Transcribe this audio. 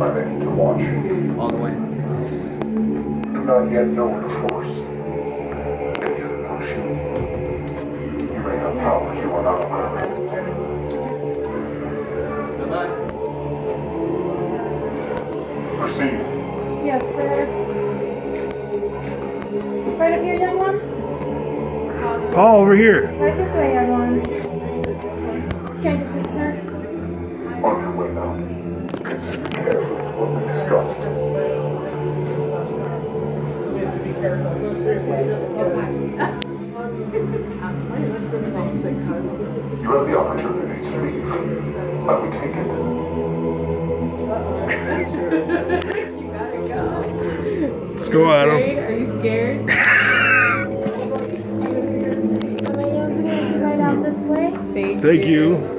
I may need to watch. All the way. Do not yet know the Force. Maybe the potion. You may have powers you are not aware of. Goodbye. Proceed. Yes, sir. Right up here, young one. Paul, over here. Right this way, young one. Scan complete, sir. On your way now. Consider carefully what we discussed. Be careful. No, seriously, he doesn't get it. You have the opportunity to leave. I will take it. You gotta go. Let's go, Adam. Are you scared? Am I able to go right out this way? Thank you.